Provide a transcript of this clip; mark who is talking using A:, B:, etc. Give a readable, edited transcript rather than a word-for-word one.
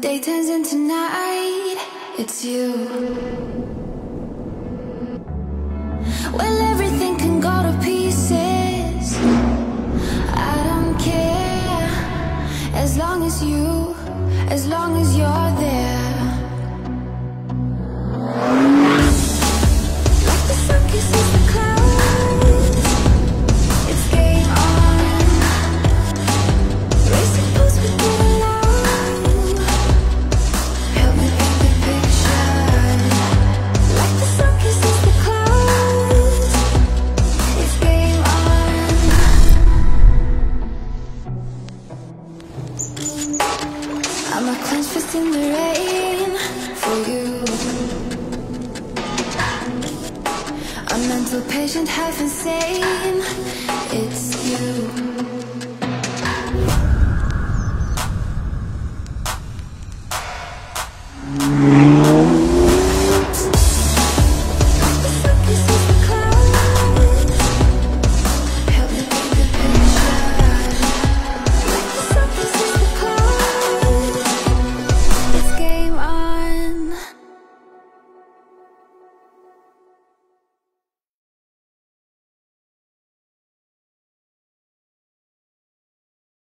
A: day turns into night, it's you. Well, everything can go to pieces, I don't care, as long as you're there. Like the sun kisses the clouds, it's game on. We're supposed to get along, help me paint the picture. Like the sun kisses the clouds, it's game on. I'm a clenched fist in the rain for you. A mental patient, half insane, it's you.